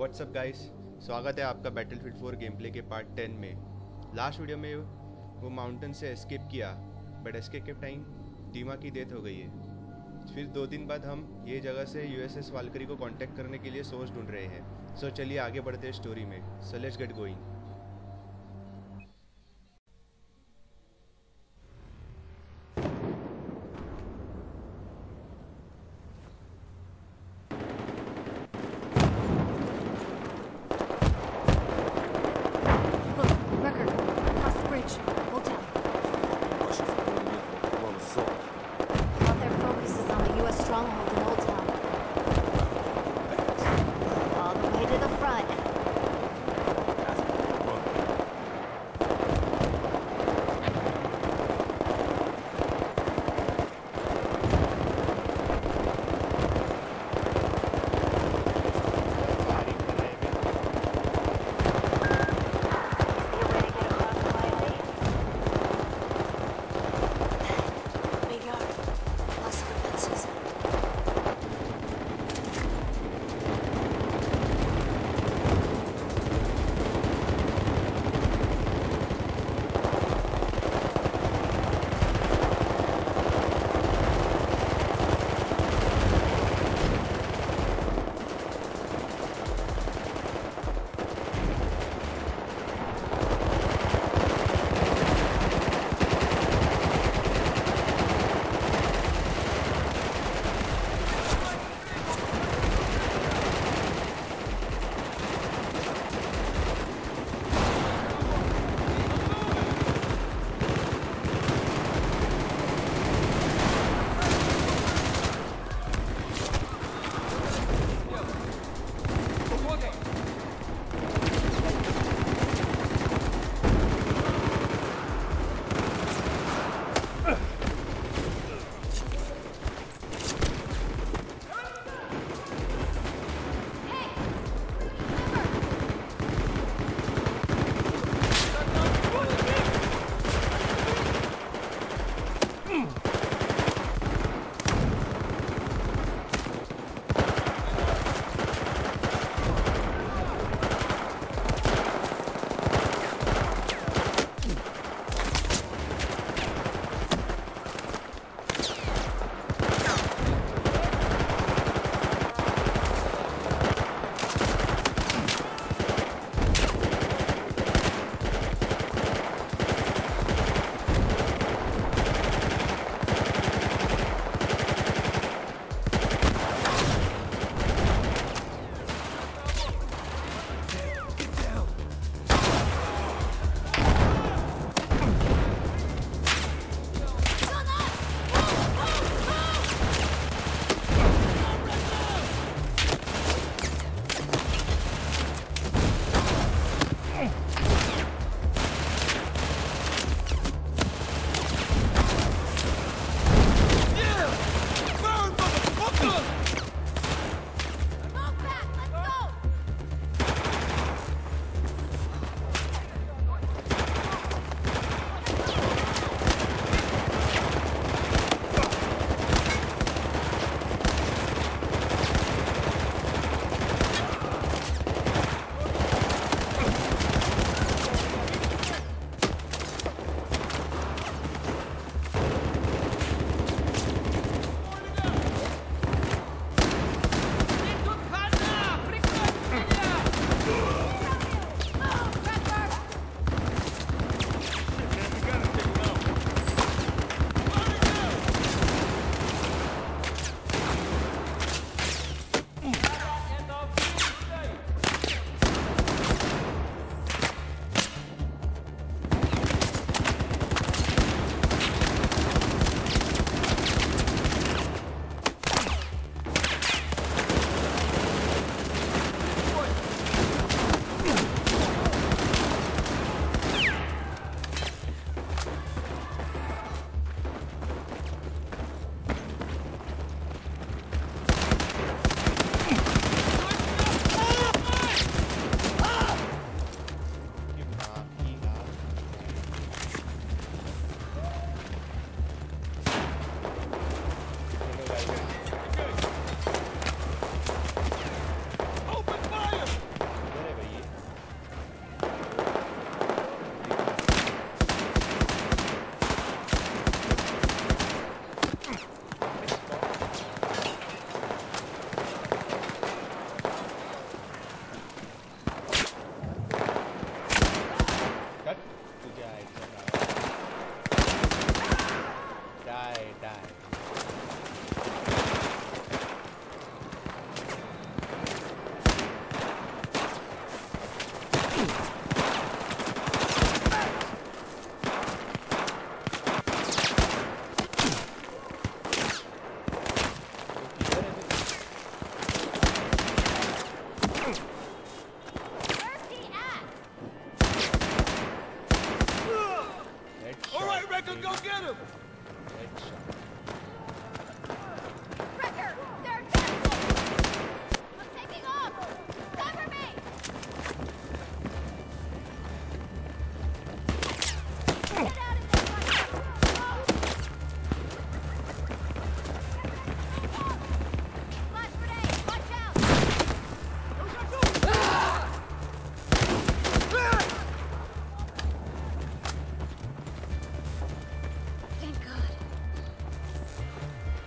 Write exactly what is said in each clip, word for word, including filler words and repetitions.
WhatsApp guys, स्वागत है आपका बैटलफील्ड फोर गेम प्ले के पार्ट टेन में। लास्ट वीडियो में वो माउंटेन से एस्केप किया, बट एस्केप के टाइम टीमा की डेथ हो गई है। फिर दो दिन बाद हम ये जगह से यूएसएस वालकरी को कांटेक्ट करने के लिए सोर्स ढूंढ रहे हैं। सो चलिए आगे बढ़ते हैं स्टोरी में। So let's get going.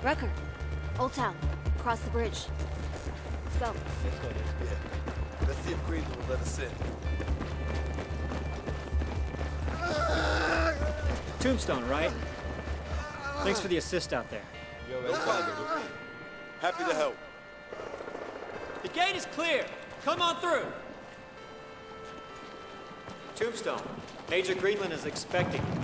Record. Old Town. Across the bridge. Let's go. Let's go, let's go. Yeah. Let's see if Greenland will let us in. Tombstone, right? Thanks for the assist out there. You're welcome. Happy to help. The gate is clear. Come on through. Tombstone. Major Greenland is expecting you.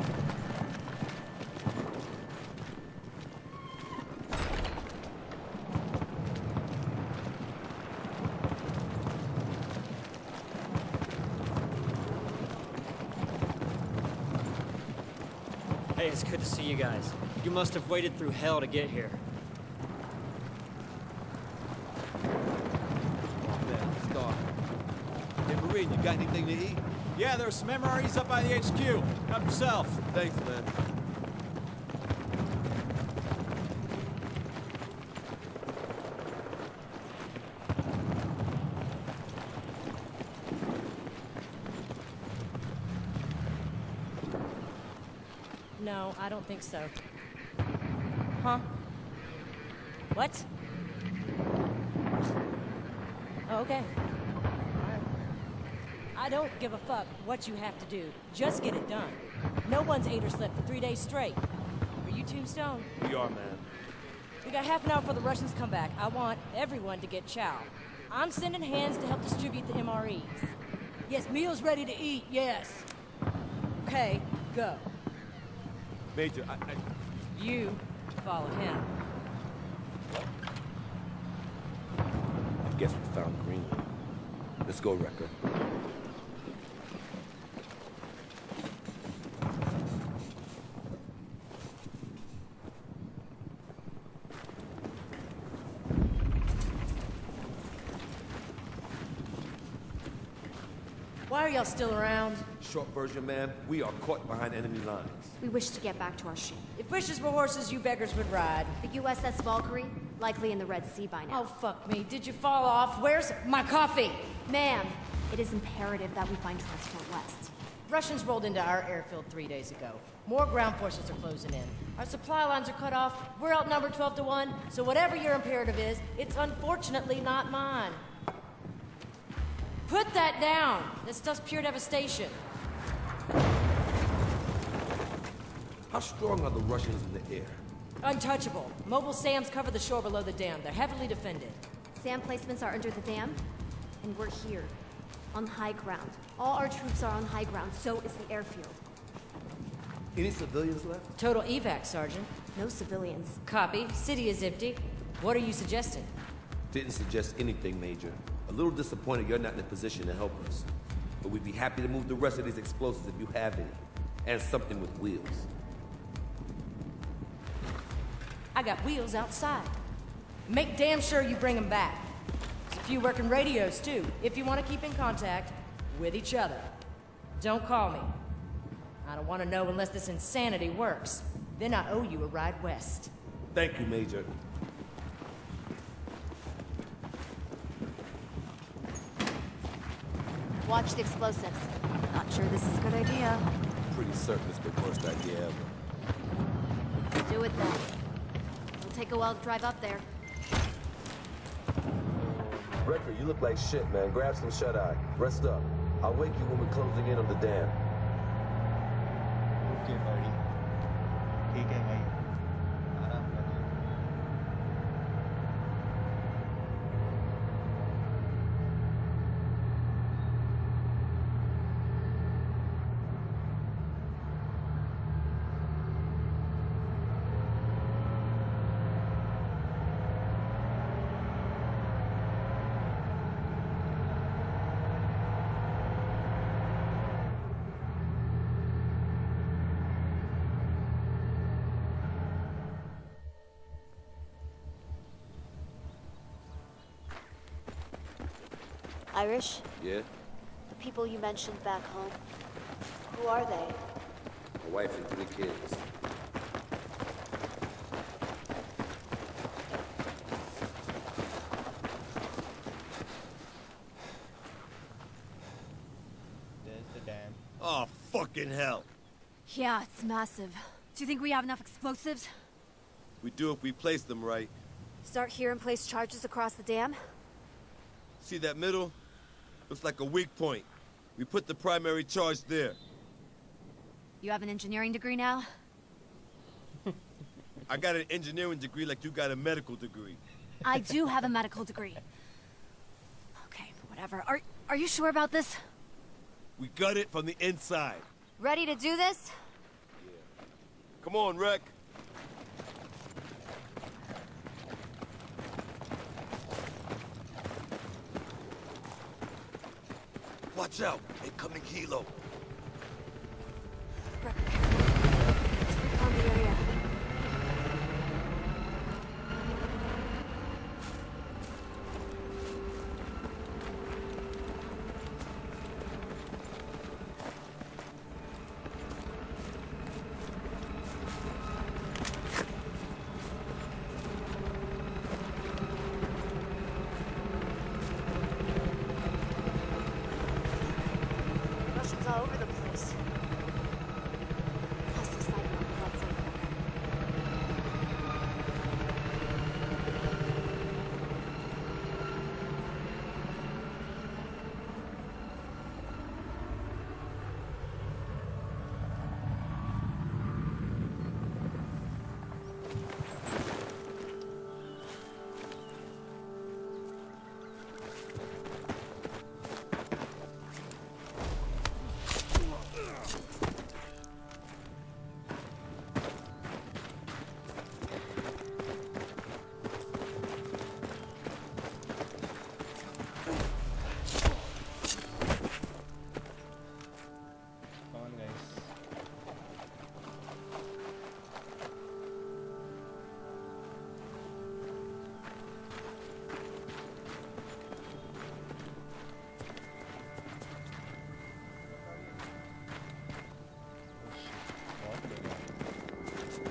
Hey, it's good to see you guys. You must have waited through hell to get here. Hey, Marine, you got anything to eat? Yeah, there's some M R Es up by the H Q. Help yourself. Thanks, man. No, I don't think so. Huh? What? Oh, okay. I don't give a fuck what you have to do. Just get it done. No one's ate or slept for three days straight. Are you Tombstone? We are, man. We got half an hour before the Russians come back. I want everyone to get chow. I'm sending hands to help distribute the M R Es. Yes, meals ready to eat, yes. Okay, go. Major, I... I... You follow him. I guess we found Greenland. Let's go, Wrecker. Why are y'all still around? Short version, man, we are caught behind enemy lines. We wish to get back to our ship. If wishes were horses, you beggars would ride. The U S S Valkyrie, likely in the Red Sea by now. Oh, fuck me. Did you fall off? Where's my coffee? Ma'am, it is imperative that we find transport west. Russians rolled into our airfield three days ago. More ground forces are closing in. Our supply lines are cut off. We're outnumbered twelve to one, so whatever your imperative is, it's unfortunately not mine. Put that down. This stuff's pure devastation. How strong are the Russians in the air? Untouchable. Mobile SAMs cover the shore below the dam. They're heavily defended. SAM placements are under the dam, and we're here, on high ground. All our troops are on high ground, so is the airfield. Any civilians left? Total evac, Sergeant. No civilians. Copy. City is empty. What are you suggesting? Didn't suggest anything, Major. A little disappointed you're not in a position to help us. But we'd be happy to move the rest of these explosives if you have any. And something with wheels. I got wheels outside. Make damn sure you bring them back. There's a few working radios, too, if you want to keep in contact with each other. Don't call me. I don't want to know unless this insanity works. Then I owe you a ride west. Thank you, Major. Watch the explosives. Not sure this is a good idea. Pretty certain it's the worst idea ever. Do it then. It'll take a while to drive up there. Wrecker, you look like shit, man. Grab some shut-eye. Rest up. I'll wake you when we're closing in on the dam. Okay, buddy. ठीक है भाई. आराम करिए. Irish? Yeah? The people you mentioned back home. Who are they? My wife and three kids. There's the dam. Oh, fucking hell. Yeah, it's massive. Do you think we have enough explosives? We do if we place them right. Start here and place charges across the dam? See that middle? Looks like a weak point. We put the primary charge there. You have an engineering degree now? I got an engineering degree like you got a medical degree. I do have a medical degree. Okay, whatever. Are, are you sure about this? We gut it from the inside. Ready to do this? Yeah. Come on, Rec. Watch out! Incoming helo! Let's recon the area. Russians all over the place. Plus the sniper on the left somewhere. Come on, guys. बहुत लोग हैं।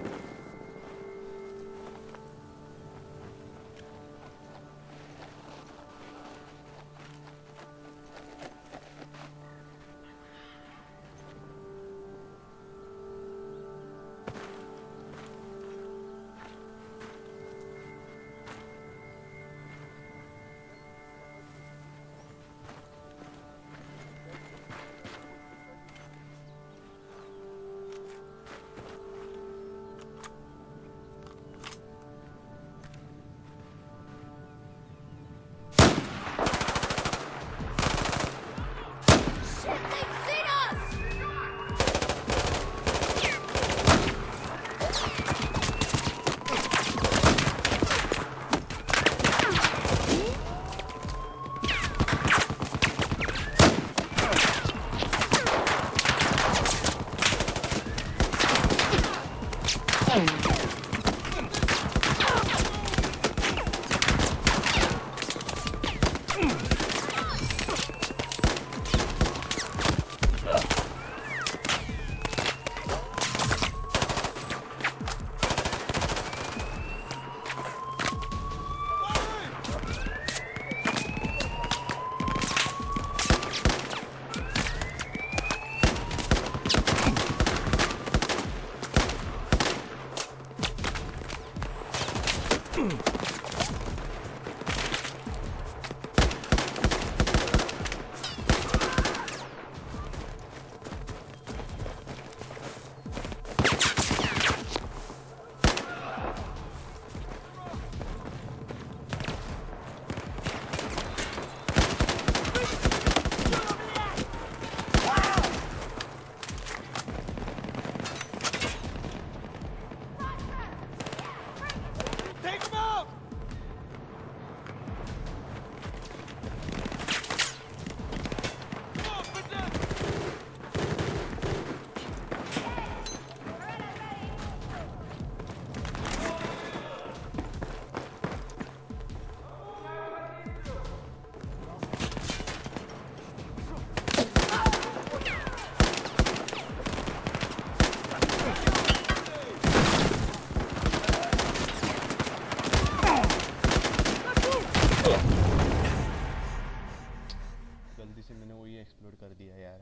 Explode कर दिया यार,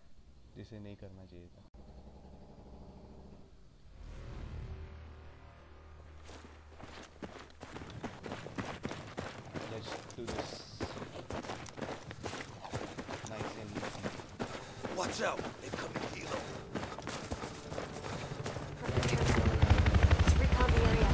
जिसे नहीं करना चाहिए था। do this nice and easy. Watch out! They come in kilo. Let's recon the area.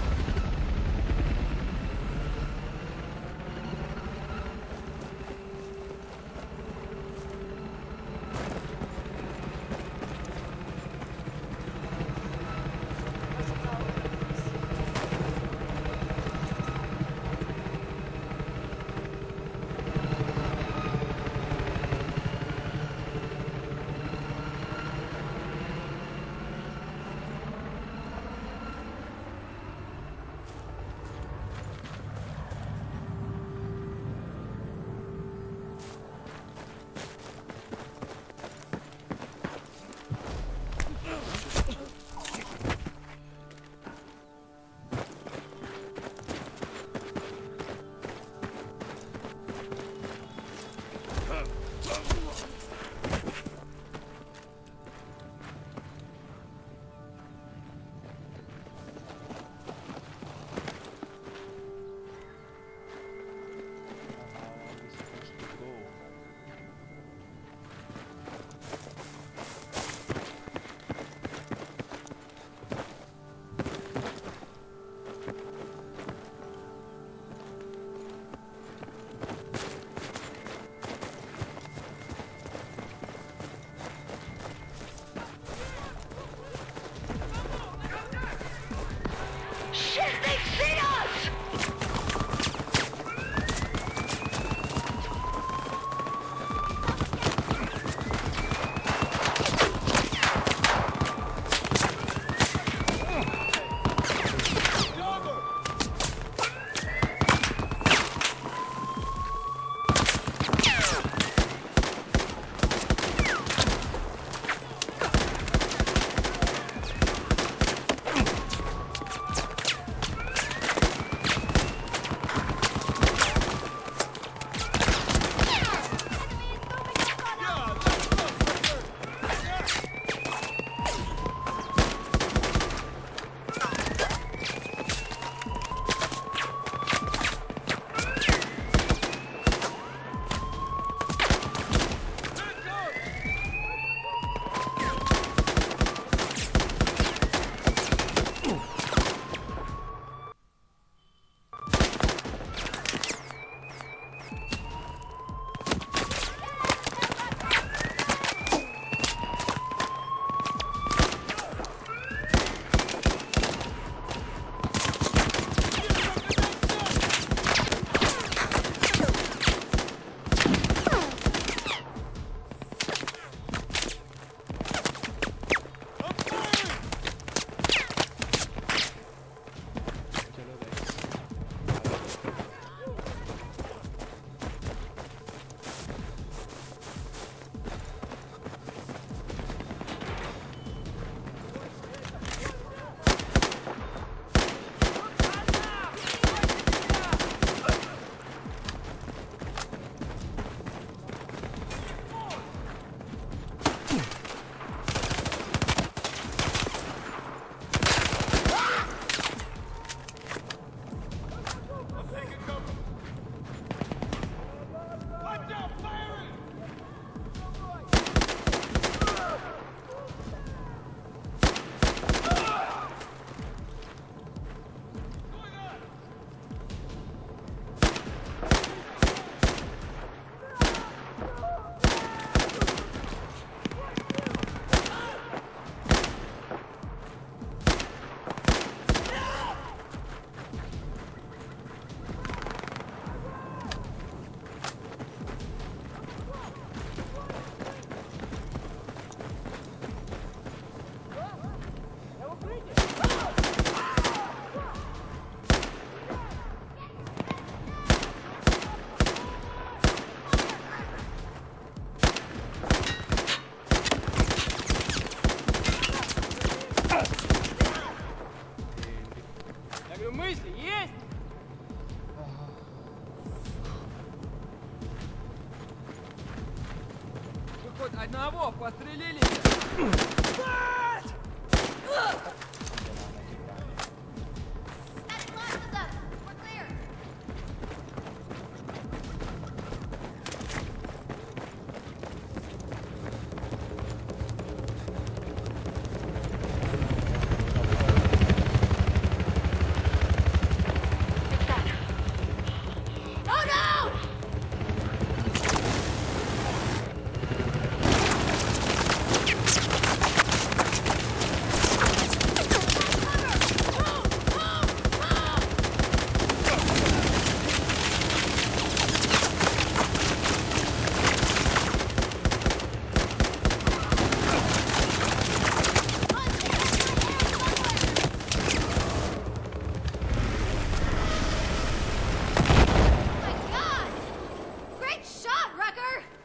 Хоть одного пострелили!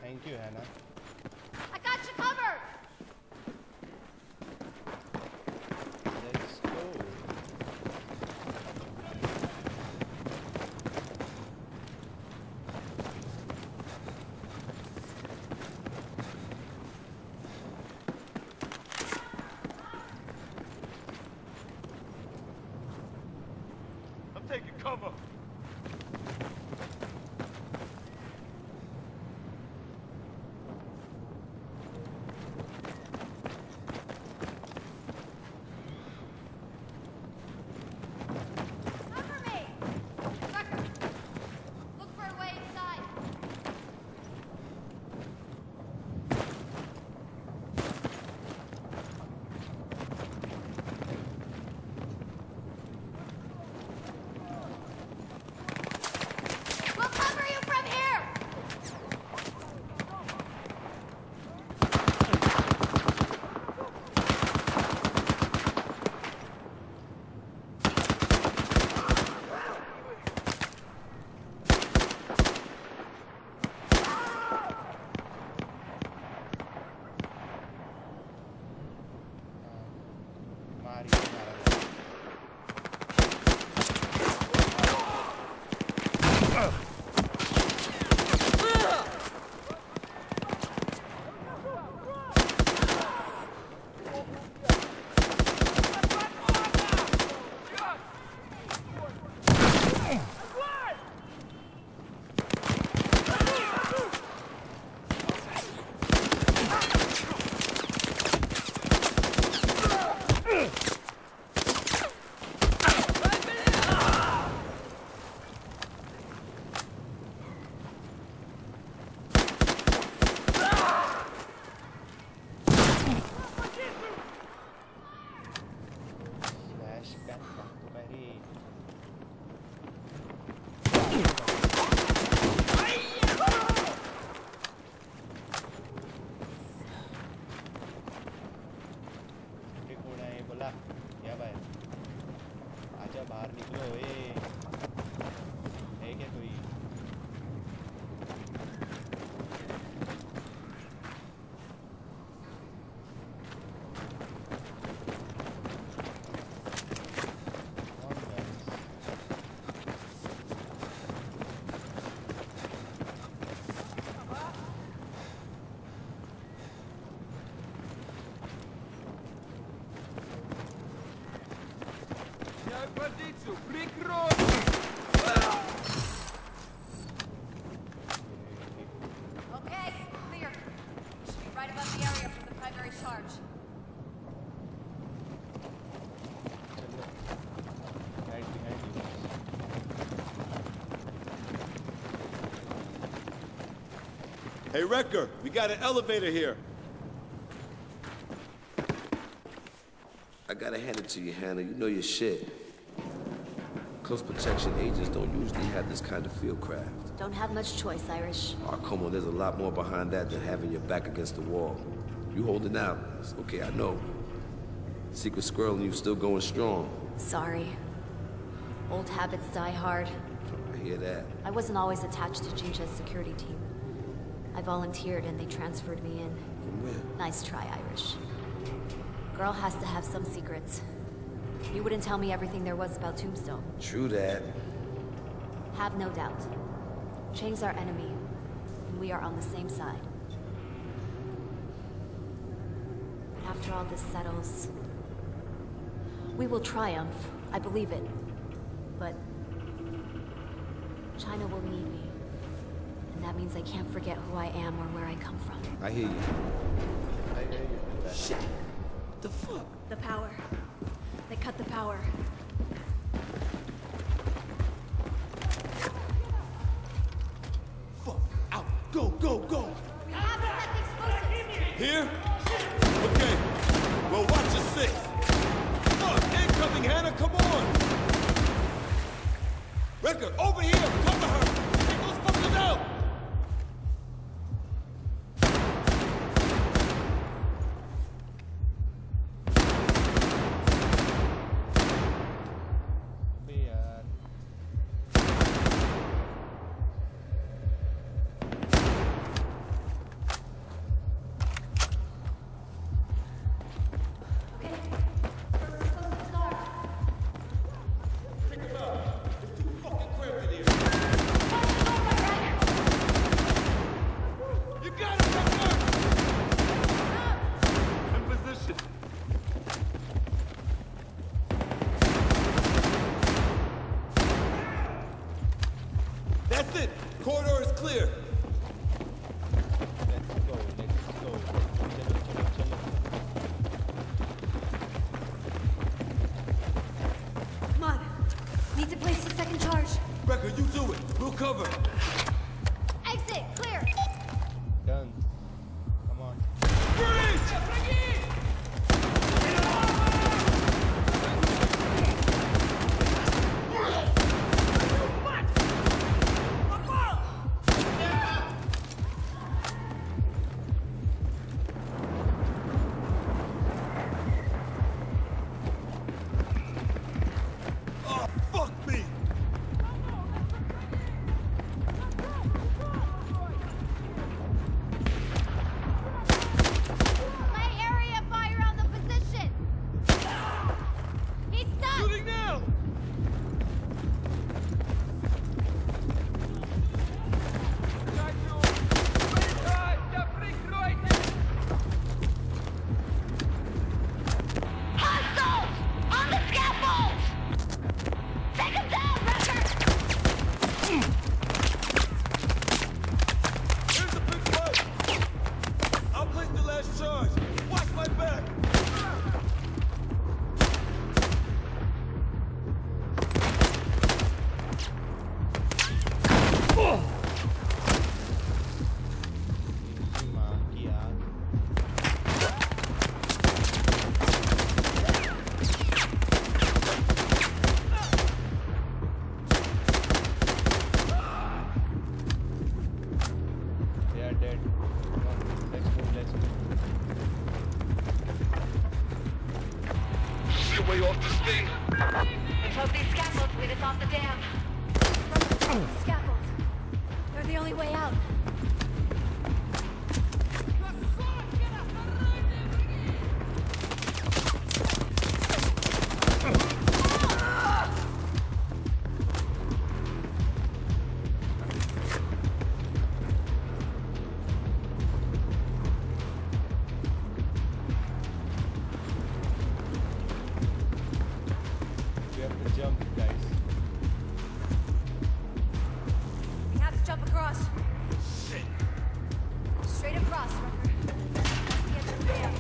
Thank you, Hannah. I got you covered! Let's go. I'm taking cover. Cover me! Rucker, look for a way inside. We'll cover you from here! मार ही मारा गया। Flashback waktu peri. ये कौन है? बोला क्या भाई? आजा बाहर निकलो ए। है क्या कोई? कौन है? Okay, clear. Should be right above the area for the primary charge. चलो right behind you. Hey, Wrecker, we got an elevator here. I gotta hand it to you, Hannah. You know your shit. Close protection agents don't usually have this kind of field craft. Don't have much choice, Irish. Oh, come on, there's a lot more behind that than having your back against the wall. You holding out. It's okay, I know. Secret Squirrel and you still going strong. Sorry. Old habits die hard. I hear that. I wasn't always attached to Jin Jié's security team. I volunteered and they transferred me in. From where? Nice try, Irish. Girl has to have some secrets. You wouldn't tell me everything there was about Tombstone. True that. Have no doubt. Chang's our enemy, and we are on the same side. But after all this settles, we will triumph. I believe it. But China will need me. And that means I can't forget who I am or where I come from. I hear you. I hear you. Shit. What the fuck? The power. They cut the power. Fuck, out, go, go, go. We have to set the explosives. Here? Okay, well, watch your six. Fuck, incoming, Hannah, come on. Wrecker, over here, cover her. Take those fuckers out. अबे यार। way off the thing. Let's hope these scaffolds lead us off the dam. Scaffolds. They're the only way out. We have to jump, guys. We have to jump across. Straight across, Rucker. That's the edge of the dam.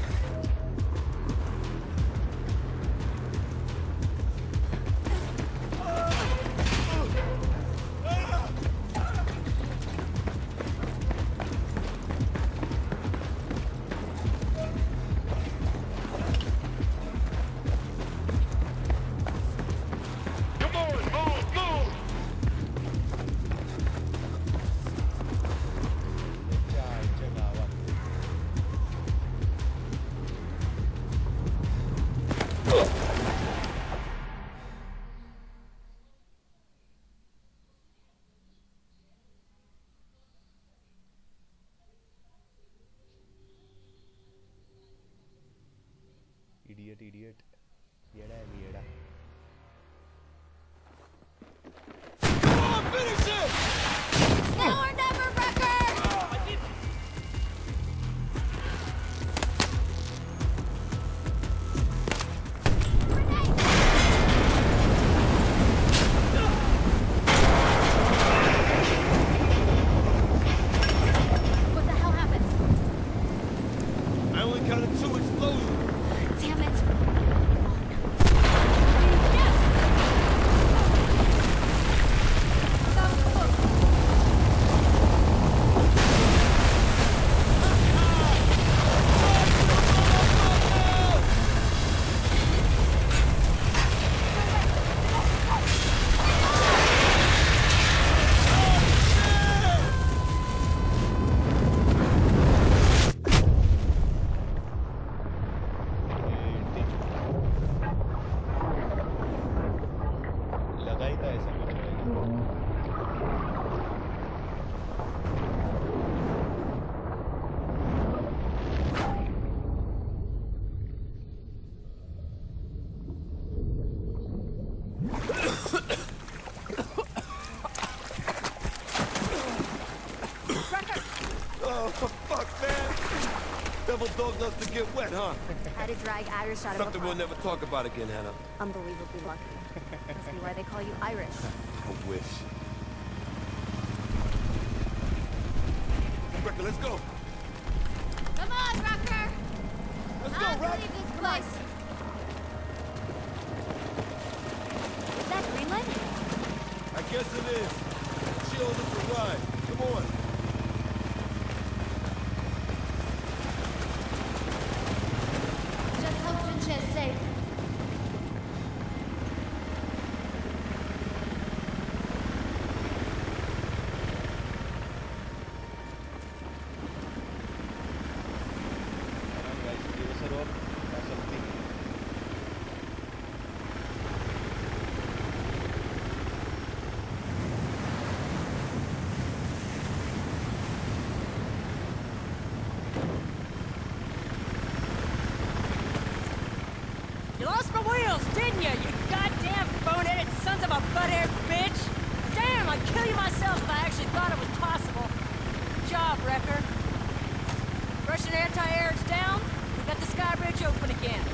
Come on, move, move! अच्छा अच्छा गावा idiot idiot येड़ा है भी येड़ा Come on, finish it! Now or never, Rucker! What the hell happened? I only counted two explosions. Damn it! That was close. लगा ही था ऐसा कुछ होएगा Oh, fuck, man. Devil dog loves to get wet, huh? Had to drag Irish out of Something a we'll pub. never talk about again, Hannah. Unbelievably lucky. Must be why they call you Irish. I wish. Recker, let's go. Come on, Rucker! Let's Time go, to Reck. leave this place. Is that Greenland? I guess it is. She owes us a ride. Come on. Just hope Jin Jié is safe. Come on, guys, give us a rope or something. You lost my wheels, didn't you? You goddamn bone-headed sons of a butt-haired bitch! Damn, I'd kill you myself if I actually thought it was possible. Good job, Wrecker. Russian anti-air is down. We've got the sky bridge open again.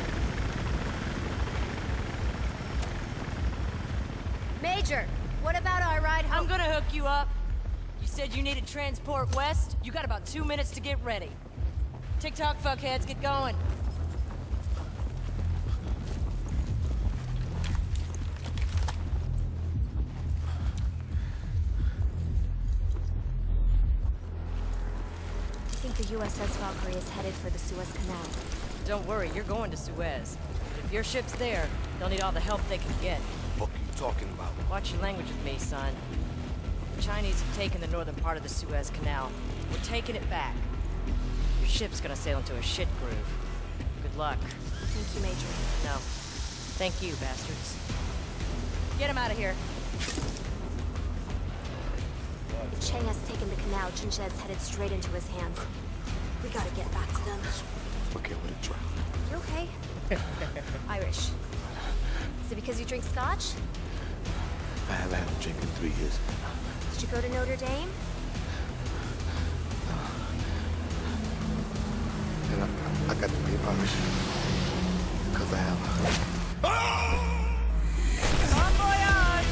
Major, what about our ride home? I'm gonna hook you up. You said you needed transport west? You got about two minutes to get ready. TikTok fuckheads, get going. I think the U S S Valkyrie is headed for the Suez Canal. Don't worry, you're going to Suez. If your ship's there, they'll need all the help they can get. What are you talking about? Watch your language with me, son. The Chinese have taken the northern part of the Suez Canal. We're taking it back. Your ship's gonna sail into a shit groove. Good luck. Thank you, Major. No. Thank you, bastards. Get him out of here. If Chang has taken the canal, Jin Jié is headed straight into his hands. We gotta get back to them. Okay, I'm gonna try. You okay? Irish. Is it because you drink scotch? I haven't had a drink in three years. Did you go to Notre Dame? And I, I got to be Irish. Because I have. Bon voyage!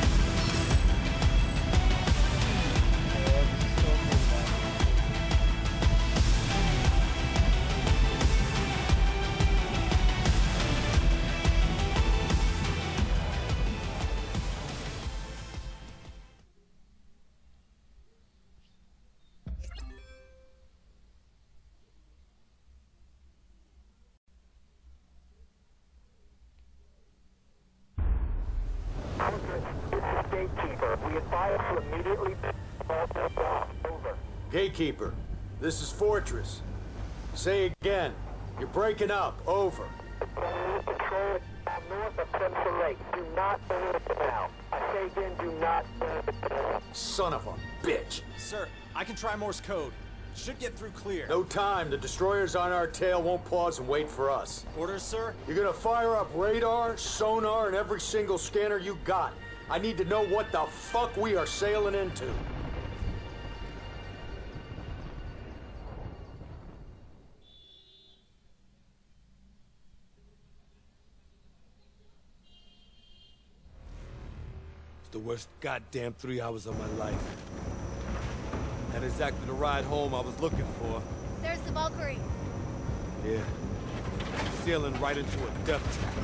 Gatekeeper, we advise you immediately over. Gatekeeper, this is Fortress. Say again. You're breaking up. Over. Patrol north of Central Lake. Do not enter the canal. I say again, do not enter the canal. Son of a bitch. Sir, I can try Morse code. Should get through clear. No time. The destroyers on our tail won't pause and wait for us. Orders, sir? You're gonna fire up radar, sonar, and every single scanner you got. I need to know what the fuck we are sailing into. It's the worst goddamn three hours of my life. Not exactly the ride home I was looking for. There's the Valkyrie. Yeah. Sailing right into a death trap.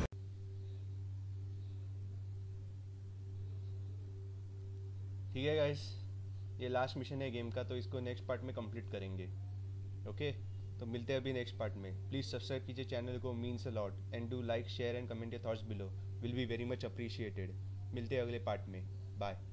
ठीक है guys, ये last mission है game का, तो इसको next part में complete करेंगे. Okay, तो मिलते हैं अभी नेक्स्ट पार्ट में. प्लीज़ सब्सक्राइब कीजिए चैनल को, means a lot, and do like share and comment your thoughts below, will be very much appreciated. मिलते हैं अगले पार्ट में. बाय.